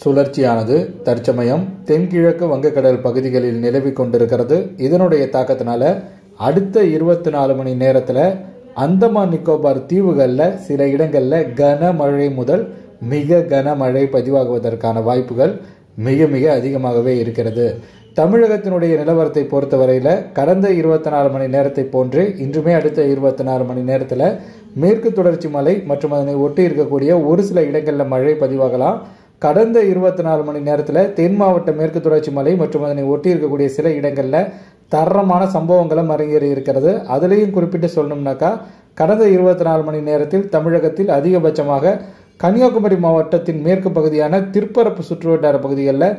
சுழற்சியானது தற்சமயம் தென்கிழக்கு வங்கக்கடல் பகுதிகளில் நிலவிக் கொண்டிருக்கிறது. இதனுடைய தாக்கத்தினால அடுத்த 24 மணி நேரத்தில் அந்தமான் நிக்கோபார் தீவுகளில் சில இடங்களில் கனமழை முதல் மிக கனமழை பதிவாகுவதற்கான வாய்ப்புகள் மிக மிக அதிகமாகவே இருக்கிறது. தமிழகத்தினுடைய நிலவரத்தை பொறுத்தவரையில் கடந்த 24 மணி நேரத்தை போன்று இன்றுமே அடுத்த 24 மணி நேரத்தில் மேற்கு தொடர்ச்சி மலை மற்றும் அதனை ஒட்டி இருக்கக்கூடிய ஒரு சில இடங்களில் மழை பதிவாகலாம். கடந்த 24 மணி நேரத்தில் தென் மாவட்ட மேற்கு தொடர்ச்சி மலை மற்றும் அதனை ஒட்டி இருக்கக்கூடிய சில இடங்களில் தரமான சம்பவங்களும் அரங்கேறி இருக்கிறது. அதுலேயும் குறிப்பிட்டு சொல்லணும்னாக்கா கடந்த 24 மணி நேரத்தில் தமிழகத்தில் அதிகபட்சமாக கன்னியாகுமரி மாவட்டத்தின் மேற்கு பகுதியான திருப்பரப்பு சுற்றுவட்டார பகுதிகளில்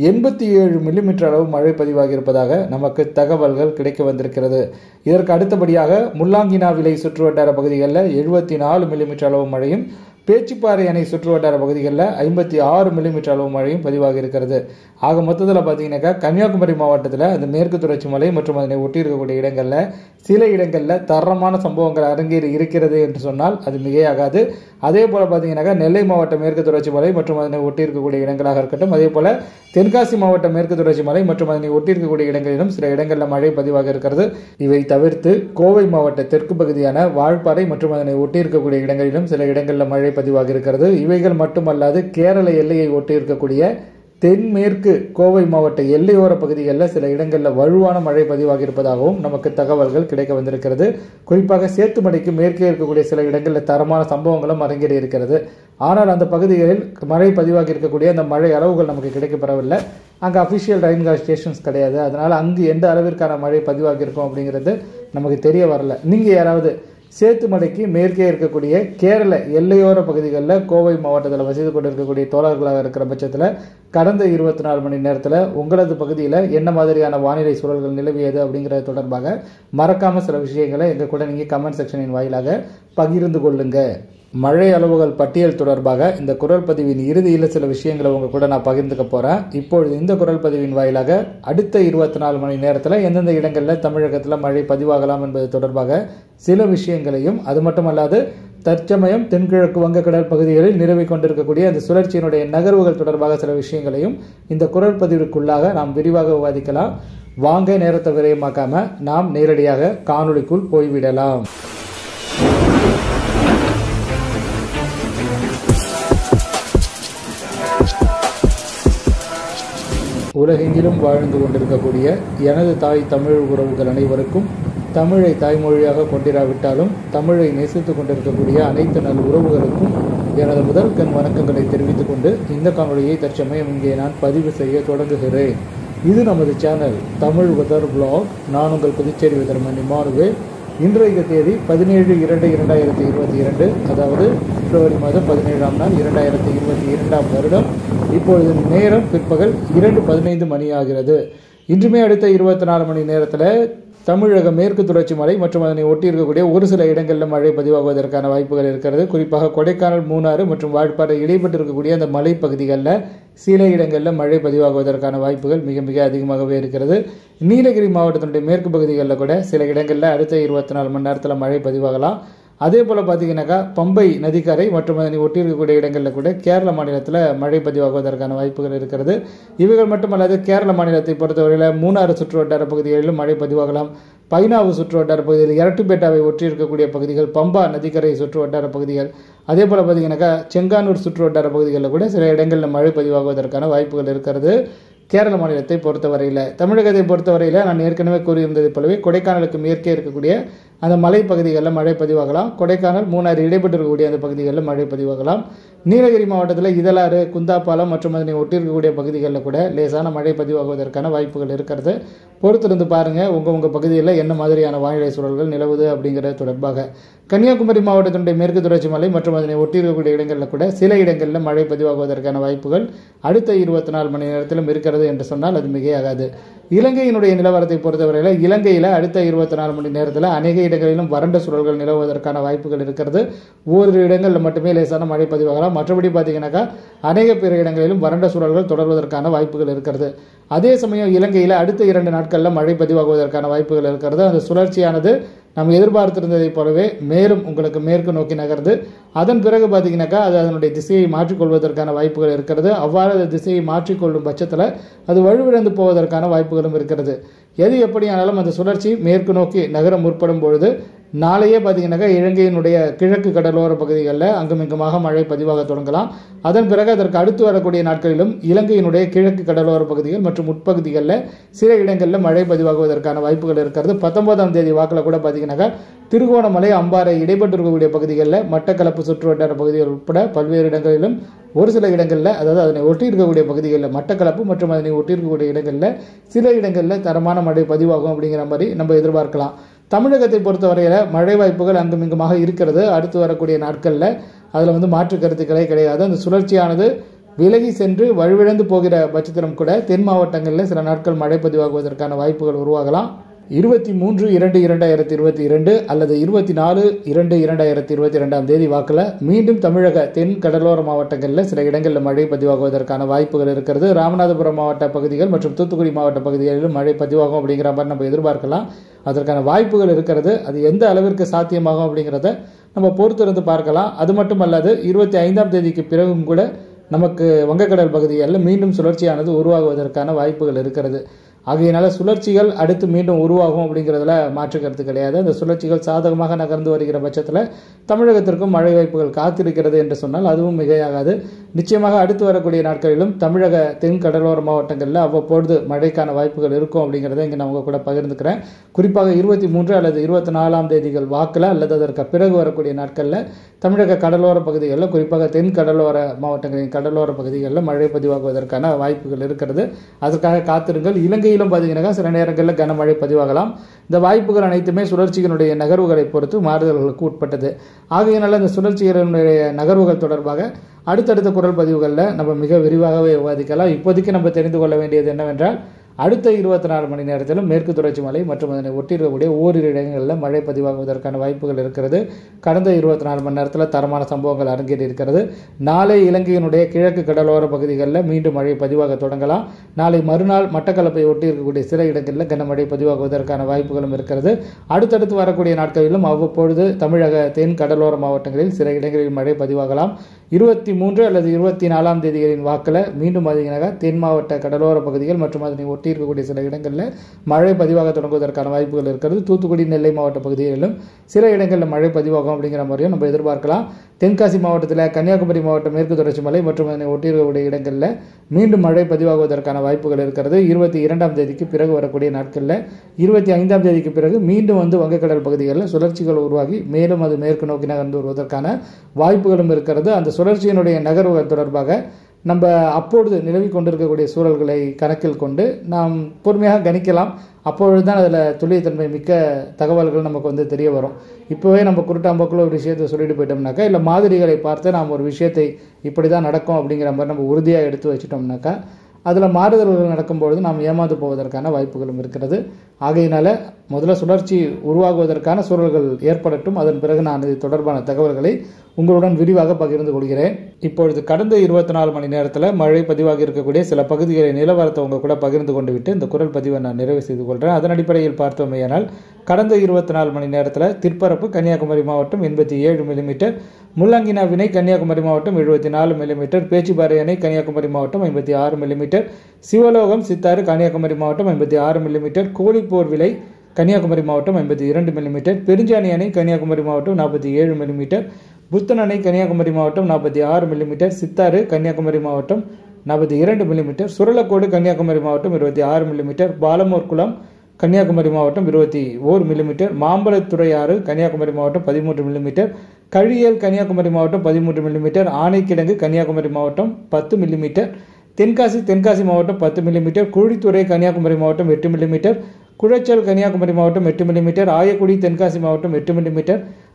87 மில்லிமீட்டர் அளவு மழை பதிவாகி இருப்பதாக நமக்கு தகவல்கள் கிடைக்க வந்திருக்கிறது. இதற்கு அடுத்தபடியாக முல்லாங்கினாவிலை சுற்றுவட்டார பகுதிகளில் 74 மில்லிமீட்டர் அளவு மழையும், பேச்சிப்பாறை அணை சுற்றுவட்டார பகுதிகளில் 56 மில்லிமீட்டர் அளவு மழையும் பதிவாகி இருக்கிறது. ஆக மொத்தத்தில் பார்த்தீங்கன்னாக்கா கன்னியாகுமரி மாவட்டத்தில் அந்த மேற்கு தொடர்ச்சி மலை மற்றும் அதனை ஒட்டி இருக்கக்கூடிய இடங்களில் சில இடங்களில் தரமான சம்பவங்கள் அரங்கேறி இருக்கிறது என்று சொன்னால் அது மிகையாகாது. அதே போல் பார்த்தீங்கன்னாக்கா நெல்லை மாவட்ட மேற்கு தொடர்ச்சி மலை மற்றும் அதனை ஒட்டி இருக்கக்கூடிய இடங்களாக இருக்கட்டும், அதே போல் தென்காசி மாவட்ட மேற்கு தொடர்ச்சி மலை மற்றும் அதனை ஒட்டி இருக்கக்கூடிய இடங்களிலும் சில இடங்களில் மழை பதிவாக இருக்கிறது. இவை தவிர்த்து கோவை மாவட்ட தெற்கு பகுதியான வால்பாறை மற்றும் அதனை ஒட்டி இருக்கக்கூடிய இடங்களிலும் சில இடங்களில் மழை பதிவாக இருக்கிறது. இவைகள் மட்டுமல்லாது கேரள எல்லையை ஒட்டி இருக்கக்கூடிய தென்மேற்கு கோவை மாவட்ட எல்லையோர பகுதிகளில் சில இடங்களில் வலுவான மழை பதிவாகி இருப்பதாகவும் நமக்கு தகவல்கள் கிடைக்க வந்திருக்கிறது. குறிப்பாக சேத்துமடைக்கு மேற்கே இருக்கக்கூடிய சில இடங்களில் தரமான சம்பவங்களும் அரங்கேறி இருக்கிறது. ஆனால் அந்த பகுதிகளில் மழை பதிவாகி இருக்கக்கூடிய அந்த மழை அளவுகள் நமக்கு கிடைக்கப்பெறவில்லை. அங்கே அஃபிஷியல் ரெயின்காஸ்ட் ஸ்டேஷன்ஸ் கிடையாது. அதனால் அங்கு எந்த அளவிற்கான மழை பதிவாகி இருக்கும் அப்படிங்கிறது நமக்கு தெரிய வரல. நீங்கள் யாராவது சேத்துமடைக்கு மேற்கே இருக்கக்கூடிய கேரள எல்லையோர பகுதிகளில் கோவை மாவட்டத்தில் வசித்து கொண்டிருக்கக்கூடிய தோழர்களாக இருக்கிற பட்சத்தில் கடந்த 24 மணி நேரத்தில் உங்களது பகுதியில் என்ன மாதிரியான வானிலை சூழல்கள் நிலவியது அப்படிங்கிறது தொடர்பாக மறக்காமல் சில விஷயங்களை எங்கள் கூட நீங்கள் கமெண்ட் செக்ஷனின் வாயிலாக பகிர்ந்து கொள்ளுங்க. மழை அளவுகள் பட்டியல் தொடர்பாக இந்த குரல் பதிவின் இறுதியில் சில விஷயங்களை உங்கள் கூட நான் பகிர்ந்துக்க போகிறேன். இப்பொழுது இந்த குரல் பதிவின் வாயிலாக அடுத்த 24 மணி நேரத்தில் எந்தெந்த இடங்களில் தமிழகத்தில் மழை பதிவாகலாம் என்பது தொடர்பாக சில விஷயங்களையும், அது மட்டுமல்லாது தற்சமயம் தென்கிழக்கு வங்கக்கடல் பகுதிகளில் நிலவிக் கொண்டிருக்கக்கூடிய அந்த சுழற்சியினுடைய நகர்வுகள் தொடர்பாக சில விஷயங்களையும் இந்த குரல் பதிவிற்குள்ளாக நாம் விரிவாக விவாதிக்கலாம். வாங்க, நேரத்தை விரயமாக்காம நாம் நேரடியாக காணொளிக்குள் போய்விடலாம். உலகெங்கிலும் வாழ்ந்து கொண்டிருக்கக்கூடிய எனது தாய் தமிழ் உறவுகள் அனைவருக்கும், தமிழை தாய்மொழியாக கொண்டிராவிட்டாலும் தமிழை நேசித்துக் கொண்டிருக்கக்கூடிய அனைத்து நல் உறவுகளுக்கும் எனது முதல் கண் வணக்கங்களை தெரிவித்துக் கொண்டு இந்த காணொலியை தற்சமயம் இங்கே நான் பதிவு செய்ய தொடங்குகிறேன். இது நமது சேனல் தமிழ் வெதர் பிளாக். நான் உங்கள் புதுச்சேரி வெதர்மன் இமானுவேல். இன்றைய தேதி 17/2/2022, அதாவது பிப்ரவரி மாதம் 17ஆம் நாள் 2022ஆம் வருடம். இப்பொழுது நேரம் பிற்பகல் 2:15 மணி ஆகிறது. இன்றுமே அடுத்த 24 மணி நேரத்தில் தமிழக மேற்கு தொடர்ச்சி மலை மற்றும் அதனை ஒட்டி இருக்கக்கூடிய ஒரு சில இடங்களில் மழை பதிவாகுவதற்கான வாய்ப்புகள் இருக்கிறது. குறிப்பாக கொடைக்கானல், மூணாறு மற்றும் வால்பாறை இடைப்பட்டு இருக்கக்கூடிய அந்த மலைப்பகுதிகளில் சில இடங்களில் மழை பதிவாகுவதற்கான வாய்ப்புகள் மிக மிக அதிகமாகவே இருக்கிறது. நீலகிரி மாவட்டத்தினுடைய மேற்கு பகுதிகளில் கூட சில இடங்களில் அடுத்த 24 மணி நேரத்தில் மழை பதிவாகலாம். அதே போல் பார்த்தீங்கன்னாக்கா பம்பை நதிக்கரை மற்றும் அதனை ஒட்டி இருக்கக்கூடிய இடங்களில் கூட கேரள மாநிலத்தில் மழை பதிவாகுவதற்கான வாய்ப்புகள் இருக்கிறது. இவைகள் மட்டுமல்லாது கேரள மாநிலத்தை பொறுத்தவரையில் மூணாறு சுற்று வட்டார பகுதிகளிலும் மழை பதிவாகலாம். பைனாவு சுற்று வட்டார பகுதியில், இரட்டுப்பேட்டாவை ஒற்றி இருக்கக்கூடிய பகுதிகள், பம்பா நதிக்கரை சுற்று வட்டார பகுதிகள், அதே போல் பார்த்தீங்கன்னாக்கா செங்கானூர் சுற்று வட்டார பகுதிகளில் கூட சில இடங்களில் மழை பதிவாகுவதற்கான வாய்ப்புகள் இருக்கிறது. கேரள மாநிலத்தை பொறுத்தவரையில், தமிழகத்தை பொறுத்தவரையில் நான் ஏற்கனவே கூறியிருந்ததை போலவே கொடைக்கானலுக்கு மேற்கே இருக்கக்கூடிய அந்த மலைப்பகுதிகளில் மழை பதிவாகலாம். கொடைக்கானல், மூணாறு இடைப்பட்டு இருக்கக்கூடிய அந்த பகுதிகளில் மழை பதிவாகலாம். நீலகிரி மாவட்டத்தில் இதலாறு, குந்தாப்பாலம் மற்றும் அதனை ஒட்டி இருக்கக்கூடிய பகுதிகளில் கூட லேசான மழை பதிவாகுவதற்கான வாய்ப்புகள் இருக்கிறது. பொறுத்திருந்து பாருங்கள் உங்கள் பகுதியில் என்ன மாதிரியான வானிலை சூழல்கள் நிலவுது அப்படிங்கிறது தொடர்பாக. கன்னியாகுமரி மாவட்டத்தினுடைய மேற்கு தொடர்ச்சி மலை மற்றும் அதனை ஒட்டி இருக்கக்கூடிய இடங்களில் கூட சில இடங்களில் மழை பதிவாகுவதற்கான வாய்ப்புகள் அடுத்த 24 மணி நேரத்திலும் இருக்கிறது என்று சொன்னால் அது மிகையாகாது. இலங்கையினுடைய நிலவரத்தை பொறுத்தவரையில் இலங்கையில் அடுத்த 24 மணி நேரத்தில் அநேக இடங்களிலும் வறண்ட சூழல்கள் நிலவுவதற்கான வாய்ப்புகள் இருக்கிறது. ஓரிரு இடங்களில் மட்டுமே லேசான மழை பதிவாகலாம். தொடங்கலாம். மற்றபடி பார்த்தீங்கன்னாக்கா அநேக பிற இடங்களிலும் வறண்ட சூழல்கள் தொடர்வதற்கான வாய்ப்புகள் இருக்கிறது. அதே சமயம் இலங்கையில் அடுத்த 2 நாட்களில் மழை பதிவாகுவதற்கான வாய்ப்புகள் இருக்கிறது. அந்த சுழற்சியானது நம்ம எதிர்பார்த்திருந்ததைப் போலவே மேலும் உங்களுக்கு மேற்கு நோக்கி நகர்ந்து அதன் பிறகு பார்த்தீங்கன்னாக்கா அது அதனுடைய திசையை மாற்றிக்கொள்வதற்கான வாய்ப்புகள் இருக்கிறது. அவ்வாறு அது திசையை மாற்றிக்கொள்ளும் பட்சத்தில் அது வலுவிழந்து போவதற்கான வாய்ப்புகளும் இருக்கிறது. எது எப்படியானாலும் அந்த சுழற்சி மேற்கு நோக்கி நகர முற்படும் பொழுது நாளையே பார்த்தீங்கன்னாக்கா இலங்கையினுடைய கிழக்கு கடலோர பகுதிகளில் அங்குமிங்குமாக மழை பதிவாக தொடங்கலாம். அதன் பிறகு அதற்கு அடுத்து வரக்கூடிய நாட்களிலும் இலங்கையினுடைய கிழக்கு கடலோர பகுதிகள் மற்றும் உட்பகுதிகளில் சில இடங்களில் மழை பதிவாகுவதற்கான வாய்ப்புகள் இருக்கிறது. 19ஆம் தேதி வாக்கில் கூட பார்த்தீங்கன்னாக்கா திருகோணமலை, அம்பாறை இடைப்பட்டிருக்கக்கூடிய பகுதிகளில், மட்டக்களப்பு சுற்றுவட்டார பகுதிகள் உட்பட பல்வேறு இடங்களிலும் ஒரு சில இடங்களில், அதாவது அதனை ஒட்டி இருக்கக்கூடிய பகுதிகளில், மட்டக்களப்பு மற்றும் அதனை ஒட்டி இருக்கக்கூடிய இடங்களில் சில இடங்களில் தரமான மழை பதிவாகும் அப்படிங்கிற மாதிரி நம்ம எதிர்பார்க்கலாம். தமிழகத்தை பொறுத்தவரையில் மழை வாய்ப்புகள் அங்குமிங்குமாக இருக்கிறது. அடுத்து வரக்கூடிய நாட்களில் அதில் மாற்று கருத்துக்களே கிடையாது. அந்த சுழற்சியானது விலகி சென்று வலுவிழந்து போகிற பட்சத்திலும் கூட தென் மாவட்டங்களில் சில நாட்கள் மழை பதிவாகுவதற்கான வாய்ப்புகள் உருவாகலாம். 23/2/2022 அல்லது 24/2/2022 தேதி வாக்கில் மீண்டும் தமிழக தென் கடலோர மாவட்டங்களில் சில இடங்களில் மழை பதிவாகுவதற்கான வாய்ப்புகள் இருக்கிறது. ராமநாதபுரம் மாவட்ட பகுதிகள் மற்றும் தூத்துக்குடி மாவட்ட பகுதிகளிலும் மழை பதிவாகும் அப்படிங்கிற மாதிரி நம்ம எதிர்பார்க்கலாம். அதற்கான வாய்ப்புகள் இருக்கிறது. அது எந்த அளவிற்கு சாத்தியமாகும் அப்படிங்கிறத நம்ம பொறுத்திருந்து பார்க்கலாம். அது மட்டுமல்லாது 25ஆம் தேதிக்கு பிறகும் கூட நமக்கு வங்கக்கடல் பகுதிகளில் மீண்டும் சுழற்சியானது உருவாகுவதற்கான வாய்ப்புகள் இருக்கிறது. ஆகையினால சுழற்சிகள் அடுத்து மீண்டும் உருவாகும் அப்படிங்கிறதுல மாற்று கருத்து கிடையாது. அந்த சுழற்சிகள் சாதகமாக நகர்ந்து வருகிற பட்சத்தில் தமிழகத்திற்கும் மழை வாய்ப்புகள் காத்திருக்கிறது என்று சொன்னால் அதுவும் மிகையாகாது. நிச்சயமாக அடுத்து வரக்கூடிய நாட்களிலும் தமிழக தென் கடலோர மாவட்டங்களில் அவ்வப்பொழுது மழைக்கான வாய்ப்புகள் இருக்கும் அப்படிங்கிறத இங்கே நான் உங்க கூட பகிர்ந்துக்கிறேன். குறிப்பாக 23 அல்லது 24ஆம் தேதிகள் வாக்கில் அல்லது அதற்கு பிறகு வரக்கூடிய நாட்களில் தமிழக கடலோர பகுதிகளில், குறிப்பாக தென் கடலோர மாவட்டங்களின் கடலோர பகுதிகளில் மழை பதிவாகுவதற்கான வாய்ப்புகள் இருக்கிறது. அதற்காக காத்திருங்கள். இலங்கையிலும் பார்த்தீங்கன்னா சில நேரங்களில் கனமழை பதிவாகலாம். இந்த வாய்ப்புகள் அனைத்துமே சுழற்சிகளுடைய நகர்வுகளை பொறுத்து மாறுதல்களுக்கு உட்பட்டது. ஆகையினால இந்த சுழற்சிகளுடைய நகர்வுகள் தொடர்பாக அடுத்தடுத்த குரல் பதிவுகளில் நம்ம மிக விரிவாகவே விவாதிக்கலாம். இப்போதைக்கு நம்ம தெரிந்து கொள்ள வேண்டியது என்னவென்றால் அடுத்த 24 மணி நேரத்திலும் மேற்கு தொடர்ச்சி மலை மற்றும் அதனை ஒட்டியிருக்கக்கூடிய ஓரிரு இடங்களில் மழை பதிவாகுவதற்கான வாய்ப்புகள் இருக்கிறது. கடந்த 24 மணி நேரத்தில் தரமான சம்பவங்கள் அரங்கேறி இருக்கிறது. நாளை இலங்கையினுடைய கிழக்கு கடலோர பகுதிகளில் மீண்டும் மழை பதிவாக தொடங்கலாம். நாளை மறுநாள் மட்டக்களப்பை ஒட்டி இருக்கக்கூடிய சில இடங்களில் கனமழை பதிவாகுவதற்கான வாய்ப்புகளும் இருக்கிறது. அடுத்தடுத்து வரக்கூடிய நாட்களிலும் அவ்வப்பொழுது தமிழக தென் கடலோர மாவட்டங்களில் சில இடங்களில் மழை பதிவாகலாம். 23 அல்லது 24ஆம் தேதிகளின் வாக்கில் மீண்டும் பார்த்தீங்கன்னா தென் மாவட்ட கடலோர பகுதிகள் மற்றும் அதனை ஒட்டி இருக்கக்கூடிய சில இடங்களில் மழை பதிவாக தொடங்குவதற்கான வாய்ப்புகள் இருக்கிறது. தூத்துக்குடி, நெல்லை மாவட்ட பகுதிகளிலும் சில இடங்களில் மழை பதிவாகும் அப்படிங்கிற மாதிரியும் நம்ம எதிர்பார்க்கலாம். தென்காசி மாவட்டத்தில், கன்னியாகுமரி மாவட்டம் மேற்கு தொடர்ச்சி மலை மற்றும் அதனை ஒட்டி இருக்கக்கூடிய இடங்களில் மீண்டும் மழை பதிவாகுவதற்கான வாய்ப்புகள் இருக்கிறது. 22ஆம் தேதிக்கு பிறகு வரக்கூடிய நாட்களில் 25ஆம் தேதிக்கு பிறகு மீண்டும் வங்கக்கடல் பகுதிகளில் சுழற்சிகள் உருவாகி மேலும் அது மேற்கு நோக்கி நகர்ந்து வருவதற்கான வாய்ப்புகளும் இருக்கிறது. அந்த சுழற்சியினுடைய நகர்வுகள் தொடர்பாக நம்ம அப்பொழுது நிலவி கொண்டிருக்கக்கூடிய சூழல்களை கணக்கில் கொண்டு நாம் பொறுமையாக கணிக்கலாம். அப்பொழுது தான் அதில் துல்லியத்தன்மை மிக்க தகவல்கள் நமக்கு தெரிய வரும். இப்போவே நம்ம குருட்டாம்போக்கில் ஒரு விஷயத்தை சொல்லிட்டு போயிட்டோம்னாக்கா, இல்லை மாதிரிகளை பார்த்து நாம் ஒரு விஷயத்தை இப்படி தான் நடக்கும் அப்படிங்கிற மாதிரி நம்ம உறுதியாக எடுத்து வச்சிட்டோம்னாக்கா அதில் மாறுதல்கள் நடக்கும்பொழுது நாம் ஏமாந்து போவதற்கான வாய்ப்புகளும் இருக்கிறது. ஆகையினால முதல்ல சுழற்சி உருவாகுவதற்கான சூழல்கள் ஏற்படட்டும். அதன் பிறகு நான் இது தொடர்பான தகவல்களை உங்களுடன் விரிவாக பகிர்ந்து கொள்கிறேன். இப்பொழுது கடந்த 24 மணி நேரத்தில் மழை பதிவாகி இருக்கக்கூடிய சில பகுதிகளை நிலவரத்தை உங்கள் கூட பகிர்ந்து கொண்டு விட்டு இந்த குரல் பதிவை நான் நிறைவு செய்து கொள்கிறேன். அதன் அடிப்படையில் பார்த்தோமேயானால் கடந்த 24 மணி நேரத்தில் திற்பரப்பு கன்னியாகுமரி மாவட்டம் 87 மில்லிமீட்டர், முள்ளங்கினாவினை கன்னியாகுமரி மாவட்டம் 74 மில்லிமீட்டர், பேச்சிப்பாறை அணை கன்னியாகுமரி மாவட்டம் 56 மில்லிமீட்டர், சிவலோகம் சித்தாறு கன்னியாகுமரி மாவட்டம் 56 மில்லிமீட்டர், கோழிப்போர் விலை கன்னியாகுமரி மாவட்டம் 52 மில்லிமீட்டர், பெருஞ்சாணி அணை கன்னியாகுமரி மாவட்டம் 47 மில்லிமீட்டர், புத்தன் அணை கன்னியாகுமரி மாவட்டம் 46 மில்லிமீட்டர், சித்தாறு கன்னியாகுமரி மாவட்டம் 42 மில்லிமீட்டர், சுரலக்கோடு கன்னியாகுமரி மாவட்டம் 26 மில்லிமீட்டர், பாலமோர் குளம் கன்னியாகுமரி மாவட்டம் 21 மில்லிமீட்டர், மாம்பழத்துறையாறு கன்னியாகுமரி மாவட்டம் 13 மில்லிமீட்டர், கழியல் கன்னியாகுமரி மாவட்டம் 13 மில்லிமீட்டர், ஆனைக்கிடங்கு கன்னியாகுமரி மாவட்டம் 10 மில்லிமீட்டர், தென்காசி மாவட்டம் 10 மில்லிமீட்டர், குழித்துறை கன்னியாகுமரி மாவட்டம் 8 மில்லிமீட்டர், குளச்சல் கன்னியாகுமரி மாவட்டம் 8 மில்லிமீட்டர், ஆயக்குடி தென்காசி மாவட்டம் 8 மில்லிமீட்டர்,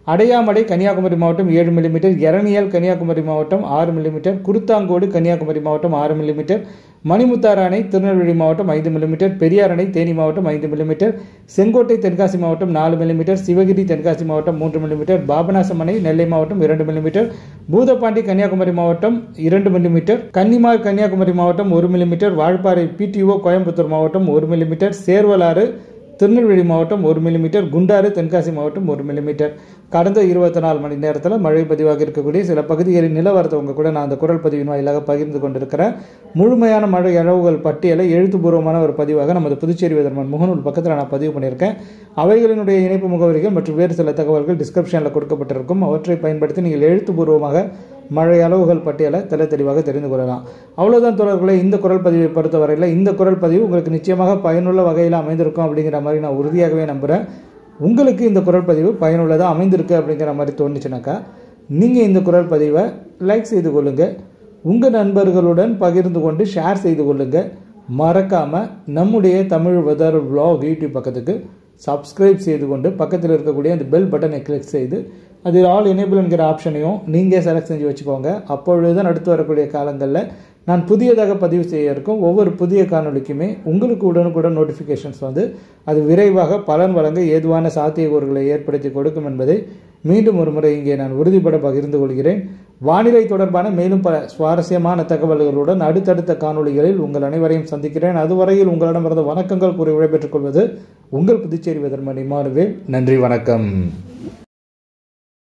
அடையாமடை கன்னியாகுமரி மாவட்டம் 7 மில்லிமீட்டர், எரணியல் கன்னியாகுமரி மாவட்டம் 6 மில்லிமீட்டர், குருத்தாங்கோடு கன்னியாகுமரி மாவட்டம் 6 மில்லிமீட்டர், மணிமுத்தாறு அணை திருநெல்வேலி மாவட்டம் 5 மில்லிமீட்டர், பெரியார் அணை தேனி மாவட்டம் 5 மில்லிமீட்டர், செங்கோட்டை தென்காசி மாவட்டம் 4 மில்லிமீட்டர், சிவகிரி தென்காசி மாவட்டம் 3 மில்லிமீட்டர், பாபநாசம் அணை நெல்லை மாவட்டம் 2 மில்லிமீட்டர், பூதப்பாண்டி கன்னியாகுமரி மாவட்டம் 2 மில்லிமீட்டர், கன்னிமார் கன்னியாகுமரி மாவட்டம் 1 மில்லிமீட்டர், வால்பாறை பிடிஓ கோயம்புத்தூர் மாவட்டம் 1 மில்லிமீட்டர், சேர்வலாறு திருநெல்வேலி மாவட்டம் 1 மில்லிமீட்டர், குண்டாறு தென்காசி மாவட்டம் 1 மில்லிமீட்டர். கடந்த 24 மணி நேரத்தில் மழை பதிவாக இருக்கக்கூடிய சில பகுதிகளின் நிலவரத்தை உங்க கூட நான் அந்த குரல் பதிவின் வாயிலாக பகிர்ந்து கொண்டிருக்கிறேன். முழுமையான மழை அளவுகள் பட்டியலை எழுத்துப்பூர்வமான ஒரு பதிவாக நமது புதுச்சேரி வெதர்மன் முகநூல் பக்கத்தில் நான் பதிவு பண்ணியிருக்கேன். அவைகளினுடைய இணைப்பு முகவரிகள் மற்றும் வேறு சில தகவல்கள் டிஸ்கிரிப்ஷனில் கொடுக்கப்பட்டிருக்கும். அவற்றை பயன்படுத்தி நீங்கள் எழுத்துப்பூர்வமாக மழை அளவுகள் பட்டியலை தெளிவாக தெரிந்து கொள்ளலாம். அவ்வளோதான் தொடர்களை இந்த குரல் பதிவை பொறுத்தவரையில் இந்த குரல் பதிவு உங்களுக்கு நிச்சயமாக பயனுள்ள வகையில் அமைந்திருக்கும் அப்படிங்கிற மாதிரி நான் உறுதியாகவே நம்புகிறேன். உங்களுக்கு இந்த குரல் பதிவு பயனுள்ளதாக அமைந்திருக்கு அப்படிங்கிற மாதிரி தோணுச்சுனாக்கா நீங்கள் இந்த குரல் பதிவை லைக் செய்து கொள்ளுங்கள், உங்கள் நண்பர்களுடன் பகிர்ந்து கொண்டு ஷேர் செய்து கொள்ளுங்கள். மறக்காமல் நம்முடைய தமிழ் வெதர் vlog யூடியூப் பக்கத்துக்கு சப்ஸ்கிரைப் செய்து கொண்டு பக்கத்தில் இருக்கக்கூடிய அந்த பெல் பட்டனை கிளிக் செய்து அதில் ஆல் எனேபிள் என்கிற ஆப்ஷனையும் நீங்கள் செலக்ட் செஞ்சு வச்சுக்கோங்க. அப்பொழுது தான் அடுத்து வரக்கூடிய காலங்களில் நான் புதியதாக பதிவு செய்ய இருக்கும் ஒவ்வொரு புதிய காணொலிக்குமே உங்களுக்கு உடனுக்குடன் நோட்டிஃபிகேஷன்ஸ் வந்து அது விரைவாக பலன் வழங்க ஏதுவான சாத்தியக்கூறுகளை ஏற்படுத்தி கொடுக்கும் என்பதை மீண்டும் ஒரு முறை இங்கே நான் உறுதிபட பகிர்ந்து கொள்கிறேன். வானிலை தொடர்பான மேலும் பல சுவாரஸ்யமான தகவல்களுடன் அடுத்தடுத்த காணொலிகளில் உங்கள் அனைவரையும் சந்திக்கிறேன். அதுவரையில் உங்களிடமிருந்து வணக்கங்கள் கூறி விடைபெற்றுக் கொள்வது உங்கள் புதுச்சேரி வெதர்மன் இமானுவேல். நன்றி, வணக்கம்.